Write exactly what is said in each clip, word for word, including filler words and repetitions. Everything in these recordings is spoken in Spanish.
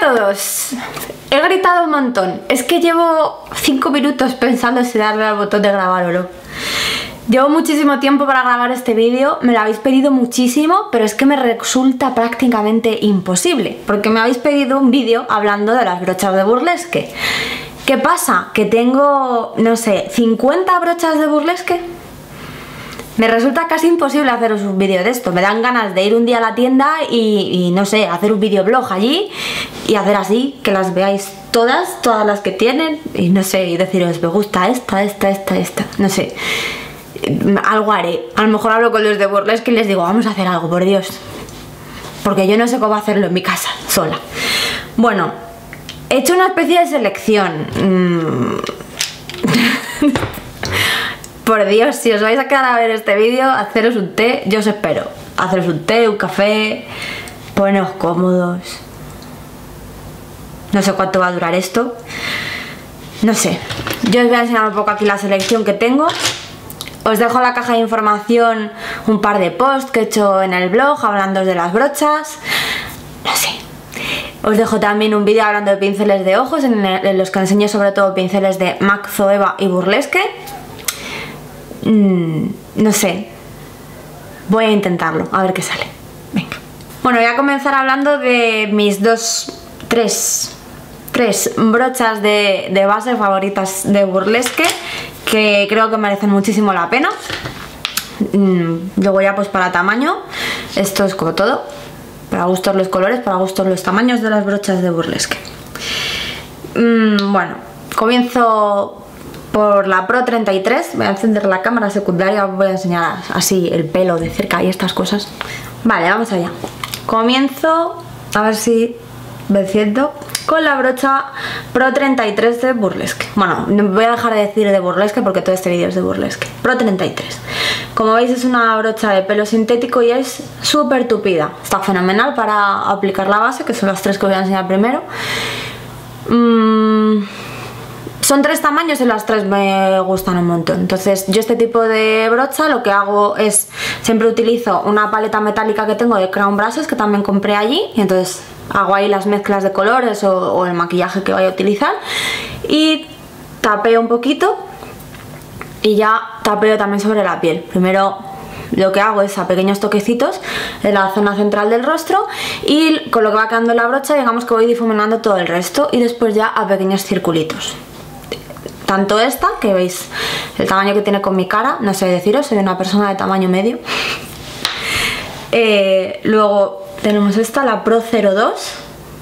todos. He gritado un montón. Es que llevo cinco minutos pensando si darle al botón de grabar o no. Llevo muchísimo tiempo para grabar este vídeo, me lo habéis pedido muchísimo, pero es que me resulta prácticamente imposible, porque me habéis pedido un vídeo hablando de las brochas de burlesque. ¿Qué pasa? Que tengo, no sé, cincuenta brochas de burlesque. Me resulta casi imposible haceros un vídeo de esto. Me dan ganas de ir un día a la tienda y, y no sé, hacer un videoblog allí y hacer así, que las veáis todas, todas las que tienen, y no sé, y deciros, me gusta esta, esta, esta, esta, no sé. Algo haré. A lo mejor hablo con los de burlesque y les digo, vamos a hacer algo, por Dios. Porque yo no sé cómo hacerlo en mi casa, sola. Bueno, he hecho una especie de selección. Mm. Por Dios, si os vais a quedar a ver este vídeo, haceros un té, yo os espero. Haceros un té, un café, poneros cómodos. No sé cuánto va a durar esto. No sé. Yo os voy a enseñar un poco aquí la selección que tengo. Os dejo en la caja de información un par de posts que he hecho en el blog hablando de las brochas. No sé. Os dejo también un vídeo hablando de pinceles de ojos, en, el, en los que enseño sobre todo pinceles de MAC, Zoeva y Burlesque. Mm, no sé. Voy a intentarlo, a ver qué sale. Venga. Bueno, voy a comenzar hablando de mis dos, tres, tres brochas de, de base favoritas de Burlesque, que creo que merecen muchísimo la pena. Mm, luego ya pues para tamaño, esto es como todo. Para gustos los colores, para gustos los tamaños de las brochas de Burlesque. Mm, bueno, comienzo por la Pro treinta y tres, voy a encender la cámara secundaria, os voy a enseñar así el pelo de cerca y estas cosas. Vale, vamos allá. Comienzo, a ver si me enciendo, con la brocha Pro treinta y tres de Burlesque. Bueno, voy a dejar de decir de Burlesque porque todo este vídeo es de Burlesque. Pro treinta y tres. Como veis es una brocha de pelo sintético y es súper tupida. Está fenomenal para aplicar la base, que son las tres que voy a enseñar primero. Mmm... Son tres tamaños y las tres me gustan un montón. Entonces yo este tipo de brocha lo que hago es, siempre utilizo una paleta metálica que tengo de Crown Brushes, que también compré allí, y entonces hago ahí las mezclas de colores o, o el maquillaje que vaya a utilizar, y tapeo un poquito y ya tapeo también sobre la piel. Primero lo que hago es a pequeños toquecitos en la zona central del rostro, y con lo que va quedando la brocha digamos que voy difuminando todo el resto, y después ya a pequeños circulitos. Tanto esta, que veis el tamaño que tiene con mi cara, no sé deciros, soy una persona de tamaño medio. Eh, luego tenemos esta, la Pro cero dos,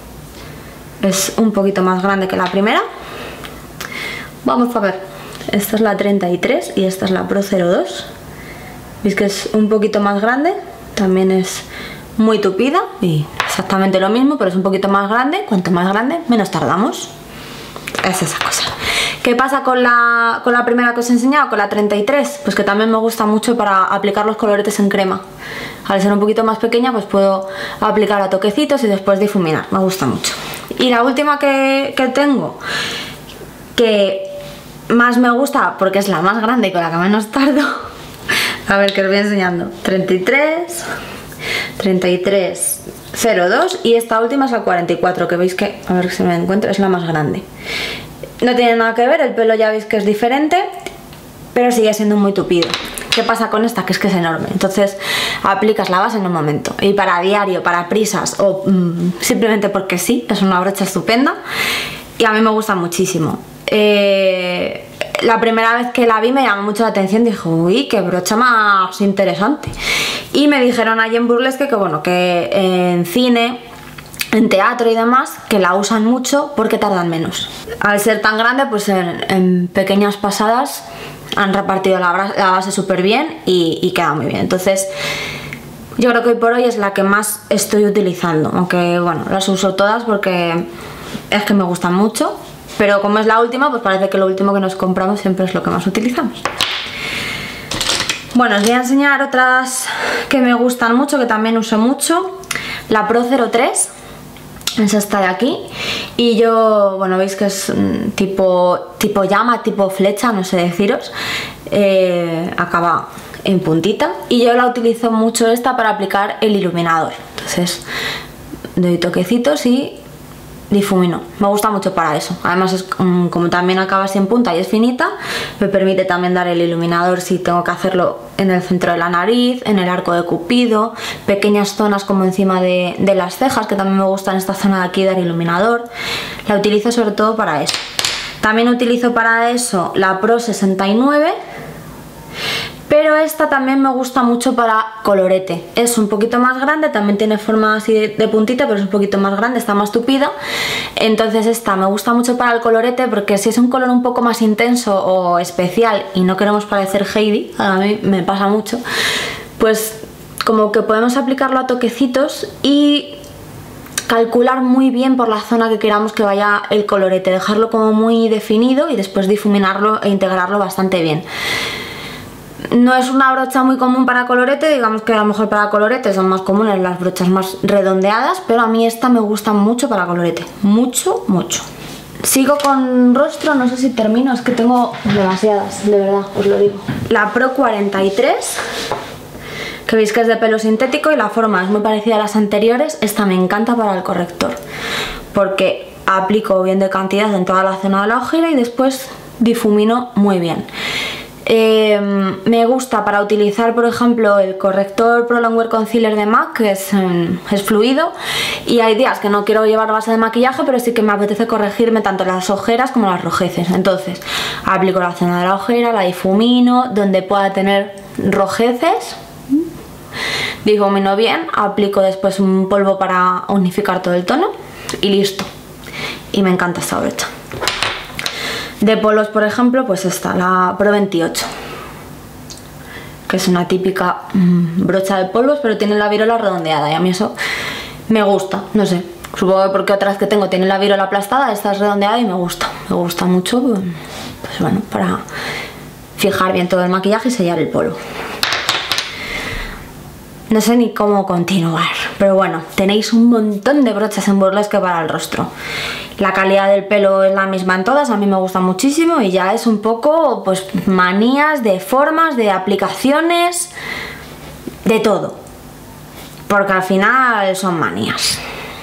es un poquito más grande que la primera. Vamos a ver, esta es la treinta y tres y esta es la Pro cero dos. Veis que es un poquito más grande, también es muy tupida y exactamente lo mismo, pero es un poquito más grande. Cuanto más grande, menos tardamos. Es esa cosa. ¿Qué pasa con la, con la primera que os he enseñado, con la treinta y tres? Pues que también me gusta mucho para aplicar los coloretes en crema. Al ser un poquito más pequeña pues puedo aplicar a toquecitos y después difuminar, me gusta mucho. Y la última que, que tengo, que más me gusta porque es la más grande y con la que menos tardo, a ver que os voy enseñando, treinta y tres, treinta y tres, cero dos, y esta última es la cuarenta y cuatro, que veis que, a ver si me encuentro, es la más grande. No tiene nada que ver, el pelo ya veis que es diferente, pero sigue siendo muy tupido. ¿Qué pasa con esta? Que es que es enorme, entonces aplicas la base en un momento. Y para diario, para prisas o mmm, simplemente porque sí, es una brocha estupenda y a mí me gusta muchísimo. Eh, la primera vez que la vi me llamó mucho la atención, dije, uy, qué brocha más interesante. Y me dijeron allí en Burlesque que bueno, que en cine, en teatro y demás, que la usan mucho porque tardan menos. Al ser tan grande, pues en, en pequeñas pasadas han repartido la, la base súper bien y, y queda muy bien. Entonces yo creo que hoy por hoy es la que más estoy utilizando, aunque bueno, las uso todas porque es que me gustan mucho, pero como es la última, pues parece que lo último que nos compramos siempre es lo que más utilizamos. Bueno, os voy a enseñar otras que me gustan mucho, que también uso mucho. La Pro cero tres, es esta de aquí, y yo, bueno, veis que es tipo, tipo llama, tipo flecha, no sé deciros, eh, acaba en puntita, y yo la utilizo mucho esta para aplicar el iluminador. Entonces doy toquecitos y difumino. Me gusta mucho para eso. Además es um, como también acaba así en punta y es finita, me permite también dar el iluminador si tengo que hacerlo en el centro de la nariz, en el arco de Cupido, pequeñas zonas como encima de, de las cejas, que también me gusta en esta zona de aquí dar iluminador. La utilizo sobre todo para eso. También utilizo para eso la Pro sesenta y nueve, pero esta también me gusta mucho para colorete. Es un poquito más grande, también tiene forma así de, de puntita, pero es un poquito más grande, está más tupida. Entonces esta me gusta mucho para el colorete, porque si es un color un poco más intenso o especial y no queremos parecer Heidi, a mí me pasa mucho, pues como que podemos aplicarlo a toquecitos y calcular muy bien por la zona que queramos que vaya el colorete, dejarlo como muy definido y después difuminarlo e integrarlo bastante bien. No es una brocha muy común para colorete, digamos que a lo mejor para colorete son más comunes las brochas más redondeadas, pero a mí esta me gusta mucho para colorete, mucho, mucho. Sigo con rostro, no sé si termino, es que tengo demasiadas, de verdad, os lo digo. La Pro cuarenta y tres, que veis que es de pelo sintético y la forma es muy parecida a las anteriores. Esta me encanta para el corrector, porque aplico bien de cantidad en toda la zona de la ojera y después difumino muy bien. Eh, me gusta para utilizar, por ejemplo, el corrector Pro Longwear Concealer de MAC, que es, um, es fluido, y hay días que no quiero llevar base de maquillaje, pero sí que me apetece corregirme tanto las ojeras como las rojeces. Entonces aplico la zona de la ojera, la difumino, donde pueda tener rojeces, difumino bien, aplico después un polvo para unificar todo el tono y listo. Y me encanta esta brocha. De polvos, por ejemplo, pues esta, la Pro veintiocho, que es una típica mmm, brocha de polvos, pero tiene la virola redondeada y a mí eso me gusta, no sé, supongo que porque otras que tengo tienen la virola aplastada, esta es redondeada y me gusta, me gusta mucho, pues, pues bueno, para fijar bien todo el maquillaje y sellar el polvo. No sé ni cómo continuar, pero bueno, tenéis un montón de brochas en Burlesque para el rostro. La calidad del pelo es la misma en todas, a mí me gusta muchísimo y ya es un poco pues manías de formas, de aplicaciones, de todo. Porque al final son manías.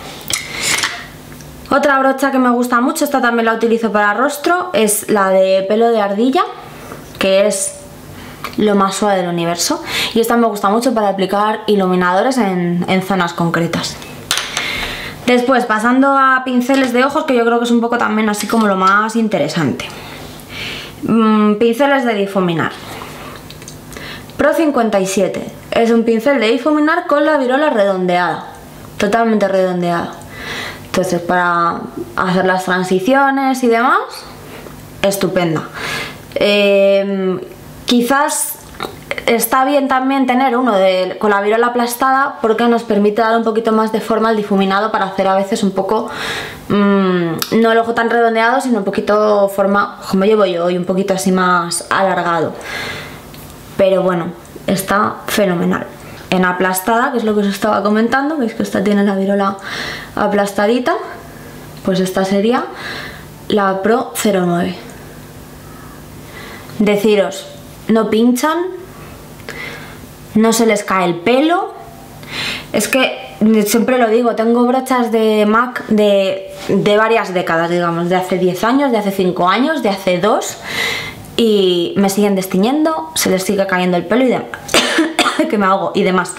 Otra brocha que me gusta mucho, esta también la utilizo para rostro, es la de pelo de ardilla, que es lo más suave del universo, y esta me gusta mucho para aplicar iluminadores en, en zonas concretas. Después, pasando a pinceles de ojos, que yo creo que es un poco también así como lo más interesante. Mm, pinceles de difuminar. Pro cincuenta y siete, es un pincel de difuminar con la virola redondeada, totalmente redondeada. Entonces, para hacer las transiciones y demás, estupenda. Eh, Quizás está bien también tener uno de, con la virola aplastada, porque nos permite dar un poquito más de forma al difuminado para hacer a veces un poco, mmm, no el ojo tan redondeado, sino un poquito forma como llevo yo y un poquito así más alargado. Pero bueno, está fenomenal. En aplastada, que es lo que os estaba comentando, veis que esta tiene la virola aplastadita, pues esta sería la Pro cero nueve. Deciros, no pinchan, no se les cae el pelo. Es que siempre lo digo, tengo brochas de MAC de, de varias décadas, digamos, de hace diez años, de hace cinco años, de hace dos, y me siguen destiñendo, se les sigue cayendo el pelo y demás. Que me ahogo y demás.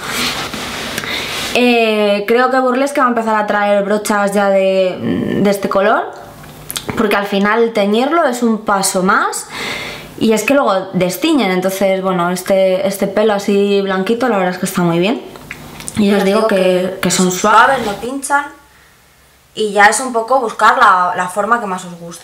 Eh, creo que Burlesque va a empezar a traer brochas ya de, de este color, porque al final teñirlo es un paso más. Y es que luego destiñen, entonces bueno, este, este pelo así blanquito la verdad es que está muy bien. Y os digo que, que son suaves, no pinchan. Y ya es un poco buscar la, la forma que más os guste.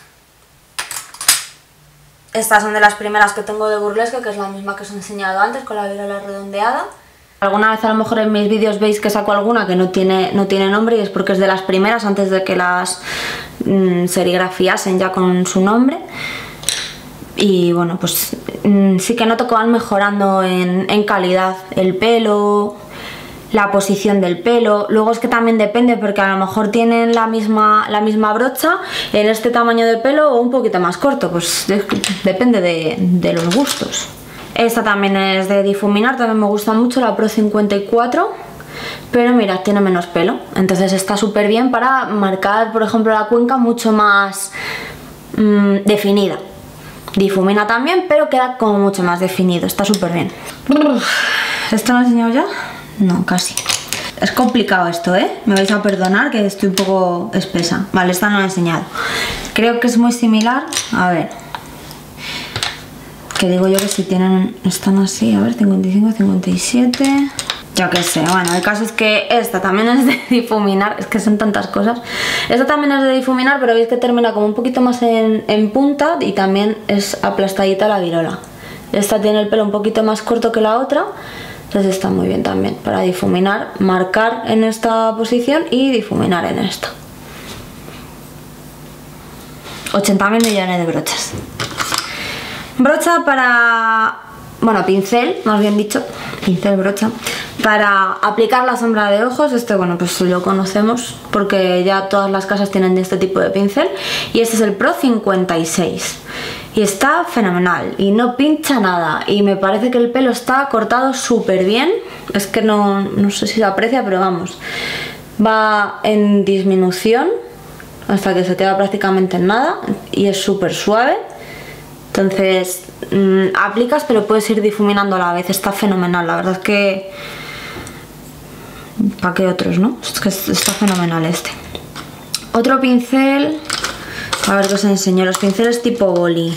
Estas son de las primeras que tengo de Burlesque, que es la misma que os he enseñado antes, con la virola redondeada. Alguna vez a lo mejor en mis vídeos veis que saco alguna que no tiene, no tiene nombre, y es porque es de las primeras, antes de que las mmm, serigrafiasen ya con su nombre. Y bueno, pues mmm, sí que noto que van mejorando en, en calidad el pelo, la posición del pelo. Luego es que también depende, porque a lo mejor tienen la misma, la misma brocha en este tamaño de pelo o un poquito más corto, pues de, depende de, de los gustos. Esta también es de difuminar, también me gusta mucho, la Pro cincuenta y cuatro, pero mira, tiene menos pelo, entonces está súper bien para marcar, por ejemplo, la cuenca mucho más mmm, definida. Difumina también, pero queda como mucho más definido, está súper bien. Uf, ¿esto lo he enseñado ya? No, casi. Es complicado esto, ¿eh? Me vais a perdonar que estoy un poco espesa. Vale, esta no la he enseñado. Creo que es muy similar. A ver. Que digo yo que si tienen... Están así, a ver, cincuenta y cinco, cincuenta y siete... Yo qué sé, bueno, el caso es que esta también es de difuminar. Es que son tantas cosas. Esta también es de difuminar, pero veis que termina como un poquito más en, en punta y también es aplastadita la virola. Esta tiene el pelo un poquito más corto que la otra. Entonces está muy bien también para difuminar, marcar en esta posición y difuminar en esta. ochenta mil millones de brochas. Brocha para... Bueno, pincel, más bien dicho, pincel brocha. Para aplicar la sombra de ojos, este bueno pues lo conocemos porque ya todas las casas tienen de este tipo de pincel. Y este es el Pro cincuenta y seis. Y está fenomenal y no pincha nada y me parece que el pelo está cortado súper bien. Es que no, no sé si se aprecia, pero vamos, va en disminución hasta que se queda prácticamente en nada y es súper suave. Entonces mmm, aplicas pero puedes ir difuminando a la vez, está fenomenal. La verdad es que ¿para qué otros, no? Es que está fenomenal este. Otro pincel, a ver que os enseño, los pinceles tipo boli.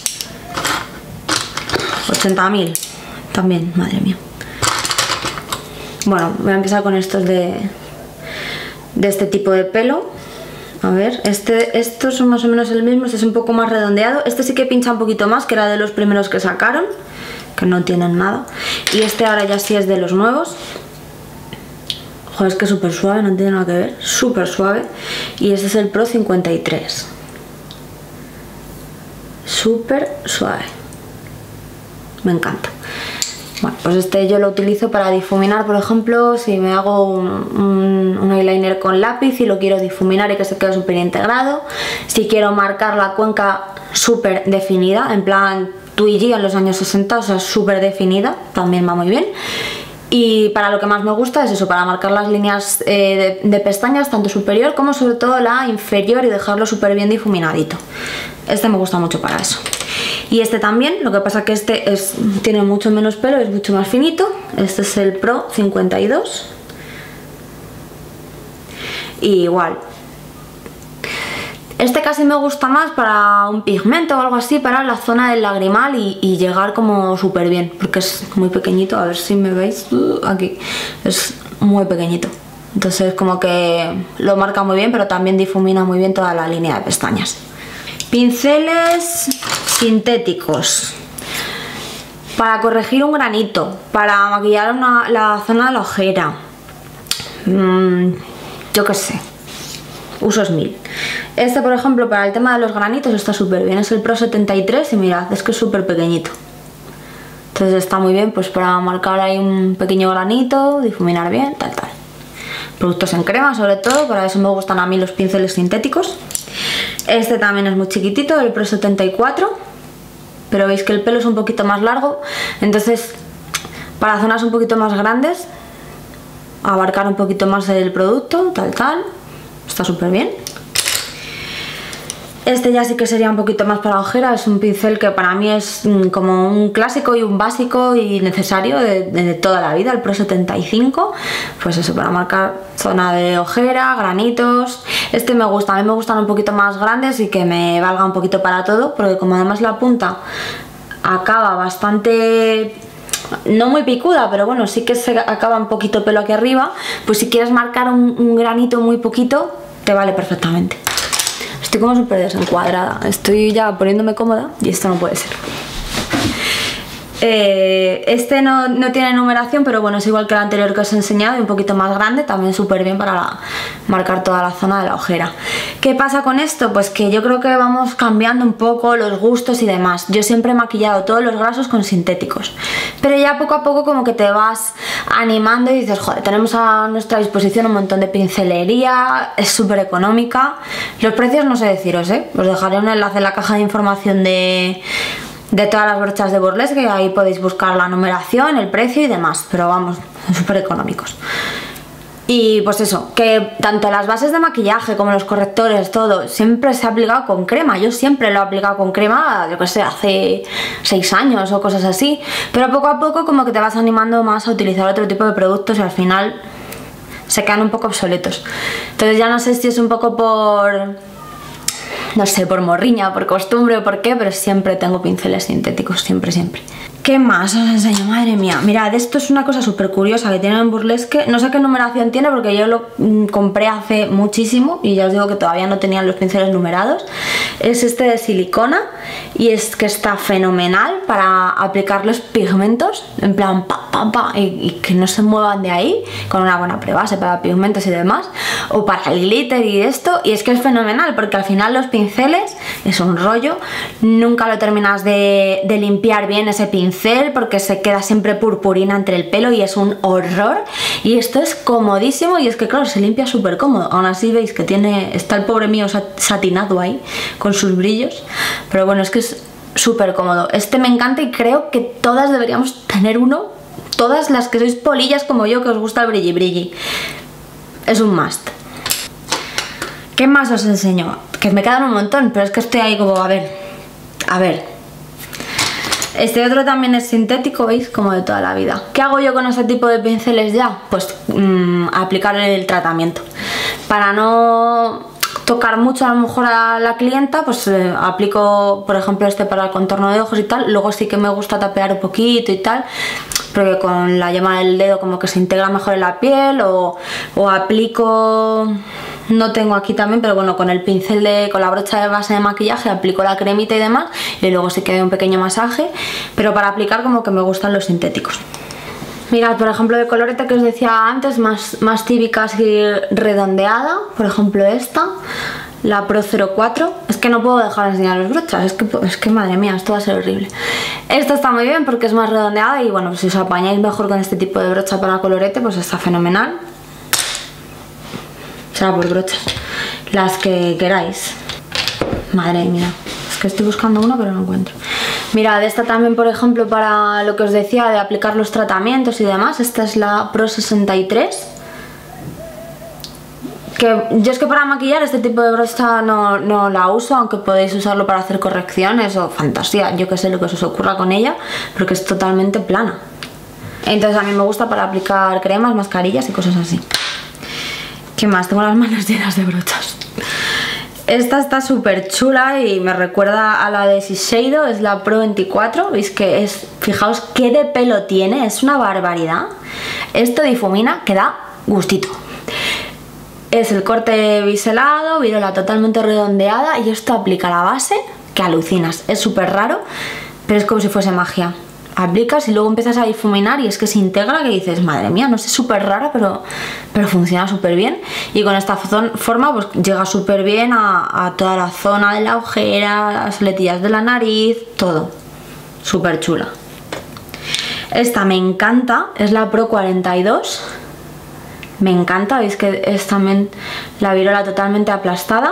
ochenta mil también, madre mía. Bueno, voy a empezar con estos de, de este tipo de pelo. A ver, este, estos son más o menos el mismo, este es un poco más redondeado. Este sí que pincha un poquito más, que era de los primeros que sacaron, que no tienen nada. Y este ahora ya sí es de los nuevos. Joder, es que es súper suave, no tiene nada que ver, súper suave. Y este es el Pro cincuenta y tres. Súper suave. Me encanta. Bueno, pues este yo lo utilizo para difuminar, por ejemplo, si me hago un, un, un eyeliner con lápiz y lo quiero difuminar y que se quede súper integrado. Si quiero marcar la cuenca súper definida, en plan Twiggy en los años sesenta, o sea, súper definida, también va muy bien. Y para lo que más me gusta es eso, para marcar las líneas eh, de, de pestañas, tanto superior como sobre todo la inferior y dejarlo súper bien difuminadito. Este me gusta mucho para eso. Y este también, lo que pasa que este es, tiene mucho menos pelo, es mucho más finito. Este es el Pro cincuenta y dos. Y igual. Este casi me gusta más para un pigmento o algo así, para la zona del lagrimal y, y llegar como súper bien, porque es muy pequeñito, a ver si me veis, uh, aquí, es muy pequeñito. Entonces como que lo marca muy bien, pero también difumina muy bien toda la línea de pestañas. Pinceles sintéticos. Para corregir un granito, para maquillar una, la zona de la ojera. Mm, yo qué sé. Usos mil. Este, por ejemplo, para el tema de los granitos está súper bien. Es el Pro setenta y tres y mirad, es que es súper pequeñito. Entonces está muy bien pues para marcar ahí un pequeño granito, difuminar bien, tal, tal. Productos en crema sobre todo, para eso me gustan a mí los pinceles sintéticos. Este también es muy chiquitito, el Pro setenta y cuatro. Pero veis que el pelo es un poquito más largo. Entonces, para zonas un poquito más grandes, abarcar un poquito más el producto, tal, tal. Está súper bien. Este ya sí que sería un poquito más para ojera. Es un pincel que para mí es como un clásico y un básico y necesario de, de, de toda la vida, el Pro setenta y cinco. Pues eso, para marcar zona de ojera, granitos. Este me gusta, a mí me gustan un poquito más grandes y que me valga un poquito para todo, porque como además la punta acaba bastante... no muy picuda, pero bueno, sí que se acaba un poquito pelo aquí arriba, pues si quieres marcar un, un granito muy poquito, te vale perfectamente. Estoy como súper desencuadrada, estoy ya poniéndome cómoda y esto no puede ser. Eh, este no, no tiene numeración, pero bueno, es igual que el anterior que os he enseñado y un poquito más grande, también súper bien para la, marcar toda la zona de la ojera. ¿Qué pasa con esto? Pues que yo creo que vamos cambiando un poco los gustos y demás. Yo siempre he maquillado todos los grasos con sintéticos, pero ya poco a poco como que te vas animando y dices, joder, tenemos a nuestra disposición un montón de pincelería, es súper económica. Los precios no sé deciros, ¿eh? Os dejaré un enlace en la caja de información de... de todas las brochas de Burlesque, que ahí podéis buscar la numeración, el precio y demás, pero vamos, súper económicos. Y pues eso, que tanto las bases de maquillaje como los correctores, todo, siempre se ha aplicado con crema. Yo siempre lo he aplicado con crema, yo que sé, hace seis años o cosas así. Pero poco a poco como que te vas animando más a utilizar otro tipo de productos y al final se quedan un poco obsoletos. Entonces ya no sé si es un poco por... no sé, por morriña, por costumbre o por qué, pero siempre tengo pinceles sintéticos, siempre, siempre. ¿Qué más os enseño? Madre mía, mirad, esto es una cosa súper curiosa que tiene en Burlesque. No sé qué numeración tiene porque yo lo mm, compré hace muchísimo y ya os digo que todavía no tenían los pinceles numerados. Es este de silicona y es que está fenomenal para aplicar los pigmentos, en plan pa, pa, pa, y, y que no se muevan de ahí, con una buena prebase para pigmentos y demás, o para el glitter y esto. Y es que es fenomenal porque al final los pinceles es un rollo, nunca lo terminas de, de limpiar bien ese pincel porque se queda siempre purpurina entre el pelo y es un horror. Y esto es comodísimo y es que claro, se limpia súper cómodo. Aún así veis que tiene, está el pobre mío satinado ahí con sus brillos, pero bueno, es que es súper cómodo. Este me encanta y creo que todas deberíamos tener uno, todas las que sois polillas como yo, que os gusta el brilli brilli. Es un must. ¿Qué más os enseño? Que me quedan un montón, pero es que estoy ahí como, a ver, a ver. Este otro también es sintético, ¿veis? Como de toda la vida. ¿Qué hago yo con este tipo de pinceles ya? Pues mmm, aplicar el tratamiento. Para no tocar mucho a lo mejor a la clienta, pues eh, aplico, por ejemplo, este para el contorno de ojos y tal. Luego sí que me gusta tapear un poquito y tal, porque con la yema del dedo como que se integra mejor en la piel, o, o aplico... No tengo aquí también, pero bueno, con el pincel de, con la brocha de base de maquillaje aplico la cremita y demás, y luego sí que doy un pequeño masaje, pero para aplicar como que me gustan los sintéticos. Mirad, por ejemplo, de colorete que os decía antes, más, más típica así redondeada, por ejemplo esta, la Pro cero cuatro. Es que no puedo dejar de enseñar las brochas, es que, es que madre mía, esto va a ser horrible. Esta está muy bien porque es más redondeada y bueno, si os apañáis mejor con este tipo de brocha para colorete, pues está fenomenal. Será por brochas, las que queráis. Madre mía, es que estoy buscando una pero no encuentro. Mirad, esta también, por ejemplo, para lo que os decía de aplicar los tratamientos y demás. Esta es la Pro sesenta y tres. Que yo es que para maquillar este tipo de brocha no, no la uso, aunque podéis usarlo para hacer correcciones o fantasía, yo que sé lo que os ocurra con ella, porque es totalmente plana. Entonces a mí me gusta para aplicar cremas, mascarillas y cosas así. ¿Qué más? Tengo las manos llenas de brochas. Esta está súper chula y me recuerda a la de Shiseido, es la Pro veinticuatro. Veis que es, fijaos qué de pelo tiene, es una barbaridad. Esto difumina, que da gustito. Es el corte biselado, virola totalmente redondeada y esto aplica la base, que alucinas. Es súper raro, pero es como si fuese magia. Aplicas y luego empiezas a difuminar y es que se integra, que dices, madre mía, no sé, súper rara, pero, pero funciona súper bien. Y con esta forma pues llega súper bien a, a toda la zona de la ojera, las aletillas de la nariz, todo. Súper chula. Esta me encanta, es la Pro cuarenta y dos. Me encanta, veis que es también la virola totalmente aplastada.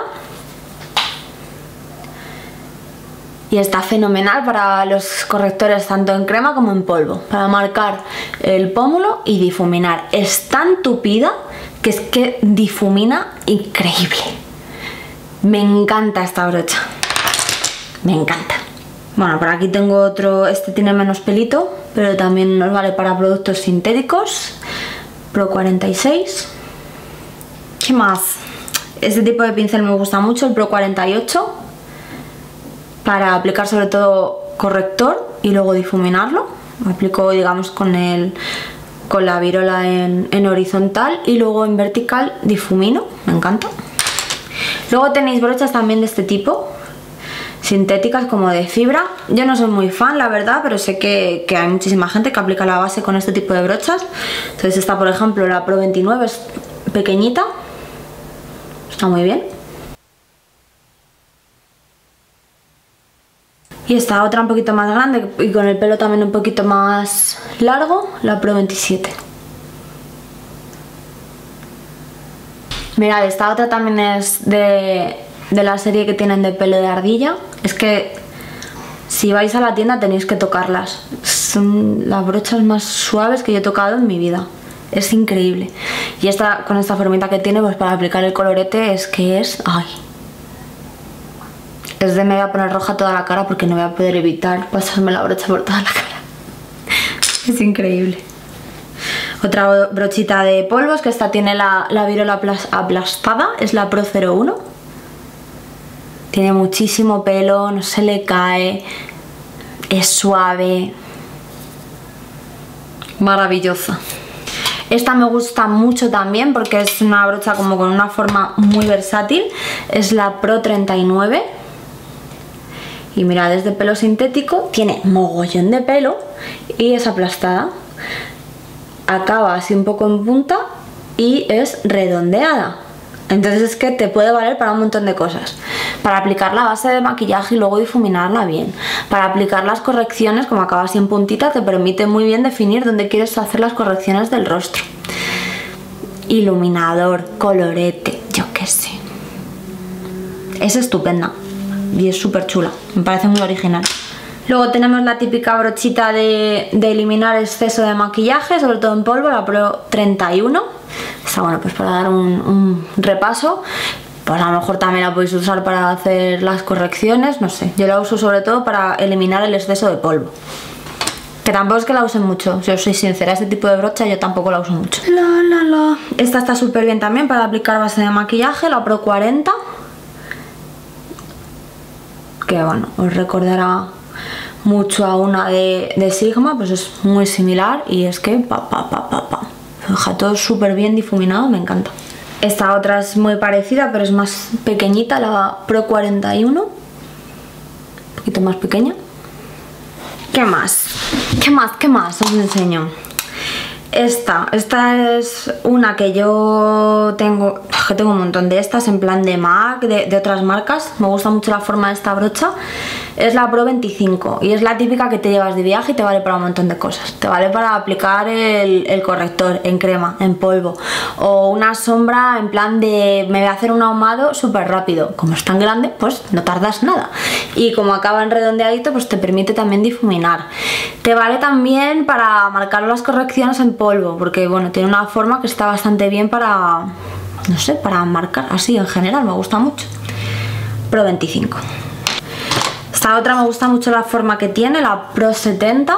Y está fenomenal para los correctores tanto en crema como en polvo, para marcar el pómulo y difuminar. Es tan tupida que es que difumina increíble. Me encanta esta brocha, me encanta. Bueno, por aquí tengo otro, este tiene menos pelito, pero también nos vale para productos sintéticos. Pro cuarenta y seis. ¿Qué más? Este tipo de pincel me gusta mucho, el Pro cuarenta y ocho. Para aplicar sobre todo corrector y luego difuminarlo. Aplico, digamos, con, el, con la virola en, en horizontal y luego en vertical difumino. Me encanta. Luego tenéis brochas también de este tipo, sintéticas como de fibra. Yo no soy muy fan, la verdad, pero sé que, que hay muchísima gente que aplica la base con este tipo de brochas. Entonces esta, por ejemplo, la Pro veintinueve, es pequeñita. Está muy bien. Y esta otra un poquito más grande y con el pelo también un poquito más largo, la Pro veintisiete. Mirad, esta otra también es de, de la serie que tienen de pelo de ardilla. Es que si vais a la tienda tenéis que tocarlas. Son las brochas más suaves que yo he tocado en mi vida. Es increíble. Y esta, con esta formita que tiene, pues para aplicar el colorete es que es... ¡Ay! Es de me voy a poner roja toda la cara porque no voy a poder evitar pasarme la brocha por toda la cara. Es increíble. Otra brochita de polvos, que esta tiene la, la virola aplastada, es la Pro cero uno. Tiene muchísimo pelo, no se le cae, es suave, maravillosa. Esta me gusta mucho también porque es una brocha como con una forma muy versátil, es la Pro treinta y nueve. Y mirad, es de pelo sintético, tiene mogollón de pelo y es aplastada. Acaba así un poco en punta y es redondeada. Entonces es que te puede valer para un montón de cosas. Para aplicar la base de maquillaje y luego difuminarla bien. Para aplicar las correcciones, como acaba así en puntita, te permite muy bien definir dónde quieres hacer las correcciones del rostro. Iluminador, colorete, yo qué sé. Es estupenda y es súper chula, me parece muy original. Luego tenemos la típica brochita de, de eliminar exceso de maquillaje, sobre todo en polvo, la Pro treinta y uno. Está bueno, pues para dar un, un repaso. Pues a lo mejor también la podéis usar para hacer las correcciones, no sé. Yo la uso sobre todo para eliminar el exceso de polvo. Que tampoco es que la use mucho, si os soy sincera, este tipo de brocha yo tampoco la uso mucho. La, la, la. Esta está súper bien también para aplicar base de maquillaje, la Pro cuarenta. Que bueno, os recordará mucho a una de, de Sigma, pues es muy similar y es que pa pa pa pa pa. Deja todo súper bien difuminado, me encanta. Esta otra es muy parecida, pero es más pequeñita, la Pro cuarenta y uno. Un poquito más pequeña. ¿Qué más? ¿Qué más? ¿Qué más os enseño? Esta, esta es una que yo tengo, que tengo un montón de estas en plan de MAC, de, de otras marcas. Me gusta mucho la forma de esta brocha. Es la Pro veinticinco y es la típica que te llevas de viaje y te vale para un montón de cosas. Te vale para aplicar el, el corrector en crema, en polvo, o una sombra en plan de me voy a hacer un ahumado súper rápido. Como es tan grande, pues no tardas nada. Y como acaba en redondeadito, pues te permite también difuminar. Te vale también para marcar las correcciones en polvo, porque bueno, tiene una forma que está bastante bien para, no sé, para marcar así en general, me gusta mucho. Pro veinticinco. Esta otra me gusta mucho la forma que tiene, la Pro setenta,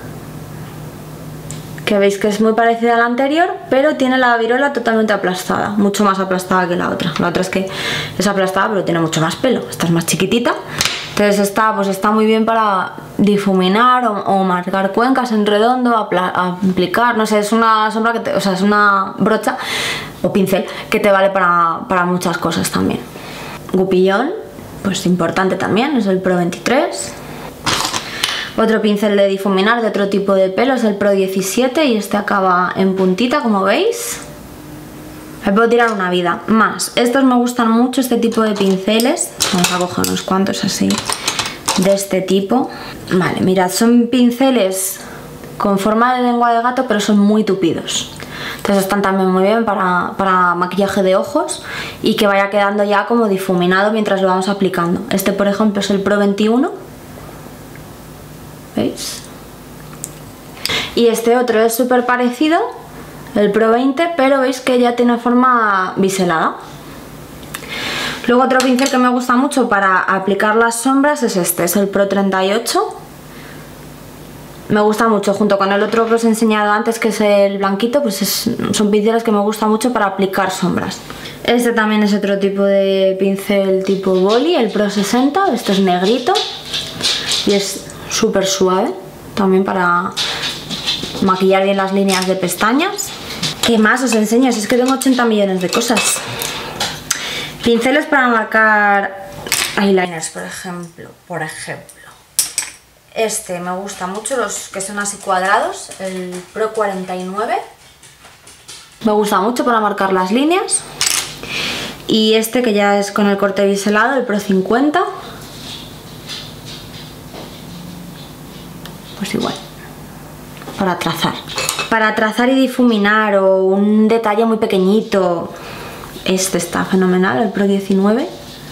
que veis que es muy parecida a la anterior, pero tiene la virola totalmente aplastada, mucho más aplastada que la otra. La otra es que es aplastada pero tiene mucho más pelo, esta es más chiquitita. Entonces esta pues está muy bien para difuminar o, o marcar cuencas en redondo, aplicar, no sé, es una sombra que te, o sea, es una brocha o pincel que te vale para, para muchas cosas también. Gupillón, pues importante también, es el Pro veintitrés. Otro pincel de difuminar de otro tipo de pelo es el Pro diecisiete y este acaba en puntita, como veis. Me puedo tirar una vida. Más, estos me gustan mucho, este tipo de pinceles. Vamos a coger unos cuantos así, de este tipo. Vale, mirad, son pinceles con forma de lengua de gato, pero son muy tupidos. Entonces están también muy bien para, para maquillaje de ojos y que vaya quedando ya como difuminado mientras lo vamos aplicando. Este, por ejemplo, es el Pro veintiuno. ¿Veis? Y este otro es súper parecido, el Pro veinte, pero veis que ya tiene forma biselada. Luego otro pincel que me gusta mucho para aplicar las sombras es este, es el Pro treinta y ocho. Me gusta mucho, junto con el otro que os he enseñado antes, que es el blanquito, pues es, son pinceles que me gusta mucho para aplicar sombras. Este también es otro tipo de pincel tipo boli, el Pro sesenta, este es negrito y es súper suave, también para maquillar bien las líneas de pestañas. ¿Qué más os enseño? Si es que tengo ochenta millones de cosas. Pinceles para marcar eyeliners, por ejemplo, por ejemplo. Este me gusta mucho, los que son así cuadrados, el Pro cuarenta y nueve. Me gusta mucho para marcar las líneas. Y este que ya es con el corte biselado, el Pro cincuenta. Pues igual, para trazar. Para trazar y difuminar o un detalle muy pequeñito, este está fenomenal, el Pro diecinueve.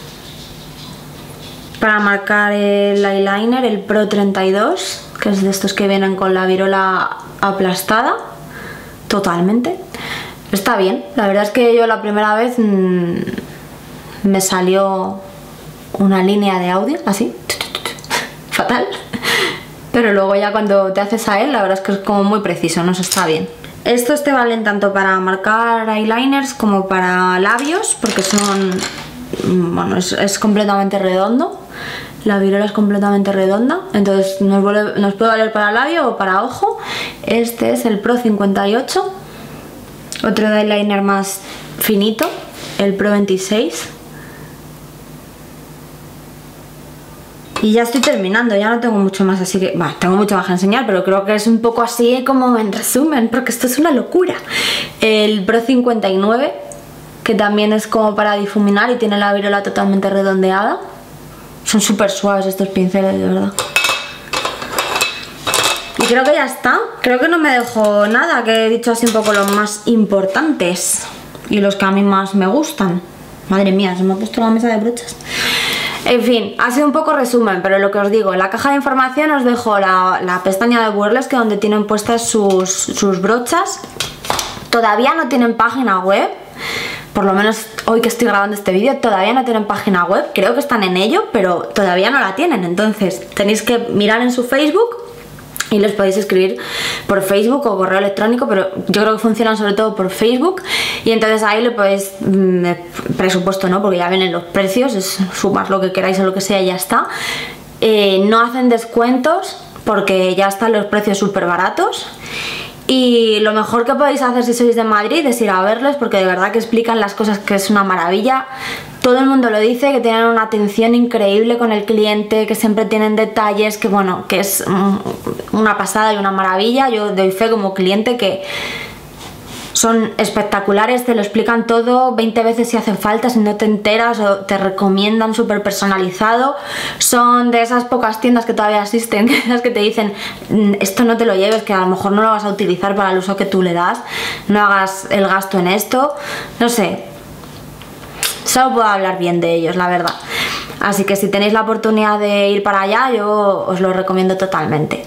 Para marcar el eyeliner, el Pro treinta y dos, que es de estos que vienen con la virola aplastada totalmente. Está bien, la verdad es que yo la primera vez mmm, me salió una línea de audio así, fatal, pero luego ya cuando te haces a él la verdad es que es como muy preciso, no sé, está bien. Estos te valen tanto para marcar eyeliners como para labios, porque son, bueno, es, es completamente redondo, la virola es completamente redonda, entonces nos, vuelve, nos puede valer para labio o para ojo. Este es el Pro cincuenta y ocho, otro de eyeliner más finito, el Pro veintiséis. Y ya estoy terminando, ya no tengo mucho más, así que... Bueno, tengo mucho más que enseñar, pero creo que es un poco así como en resumen, porque esto es una locura. El Pro cincuenta y nueve, que también es como para difuminar y tiene la virola totalmente redondeada. Son súper suaves estos pinceles, de verdad. Y creo que ya está. Creo que no me dejo nada, que he dicho así un poco los más importantes y los que a mí más me gustan. Madre mía, se me ha puesto la mesa de brochas. En fin, ha sido un poco resumen, pero lo que os digo, en la caja de información os dejo la, la pestaña de Burlesque donde tienen puestas sus, sus brochas. Todavía no tienen página web, por lo menos hoy que estoy grabando este vídeo, todavía no tienen página web, creo que están en ello, pero todavía no la tienen, entonces tenéis que mirar en su Facebook y les podéis escribir por Facebook o correo electrónico, pero yo creo que funcionan sobre todo por Facebook, y entonces ahí le podéis, mmm, presupuesto no, porque ya vienen los precios, es sumar lo que queráis o lo que sea y ya está. Eh, no hacen descuentos porque ya están los precios súper baratos. Y lo mejor que podéis hacer si sois de Madrid es ir a verles, porque de verdad que explican las cosas, que es una maravilla. Todo el mundo lo dice, que tienen una atención increíble con el cliente, que siempre tienen detalles, que bueno, que es una pasada y una maravilla. Yo doy fe como cliente que son espectaculares, te lo explican todo veinte veces si hace falta, si no te enteras, o te recomiendan súper personalizado. Son de esas pocas tiendas que todavía existen, las que te dicen esto no te lo lleves, que a lo mejor no lo vas a utilizar para el uso que tú le das, no hagas el gasto en esto, no sé, solo puedo hablar bien de ellos, la verdad. Así que si tenéis la oportunidad de ir para allá, yo os lo recomiendo totalmente.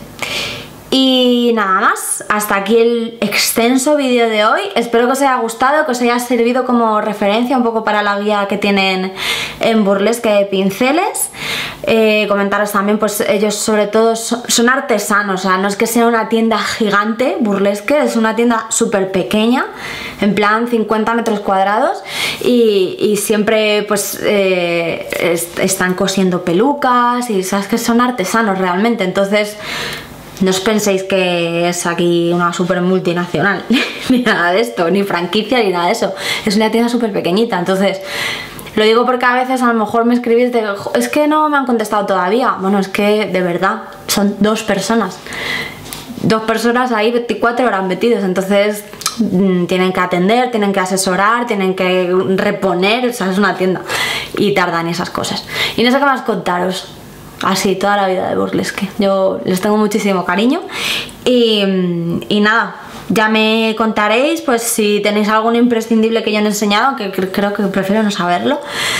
Y nada más, hasta aquí el extenso vídeo de hoy. Espero que os haya gustado, que os haya servido como referencia un poco para la guía que tienen en Burlesque de pinceles. Eh, comentaros también, pues ellos sobre todo son, son artesanos, o sea, no es que sea una tienda gigante, Burlesque, es una tienda súper pequeña, en plan cincuenta metros cuadrados, y, y siempre pues eh, est están cosiendo pelucas y sabes que son artesanos realmente, entonces... No os penséis que es aquí una super multinacional, ni nada de esto, ni franquicia ni nada de eso. Es una tienda súper pequeñita, entonces lo digo porque a veces a lo mejor me escribís de es que no me han contestado todavía. Bueno, es que de verdad son dos personas, dos personas ahí veinticuatro horas metidos, entonces mmm, tienen que atender, tienen que asesorar, tienen que reponer, o sea, es una tienda y tardan esas cosas. Y no sé qué más contaros. Así, toda la vida de Burlesque. Yo les tengo muchísimo cariño. Y, y nada, ya me contaréis pues si tenéis algún imprescindible que yo no he enseñado, aunque creo que prefiero no saberlo.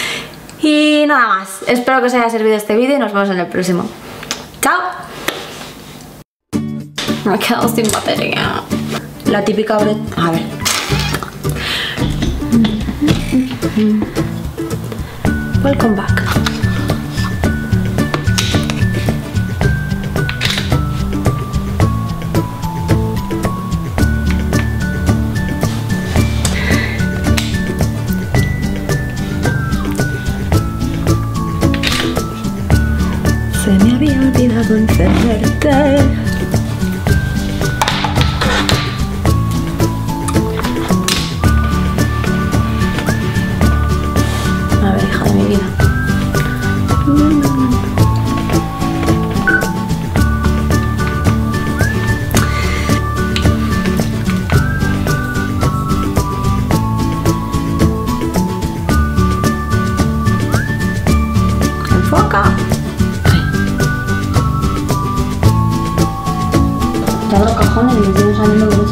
Y nada más. Espero que os haya servido este vídeo y nos vemos en el próximo. ¡Chao! Me he quedado sin batería. La típica brocha... A ver. Welcome back. Se me había olvidado encenderte. A ver, hija de mi vida. Enfoca. Abro cajones y me siguen saliendo los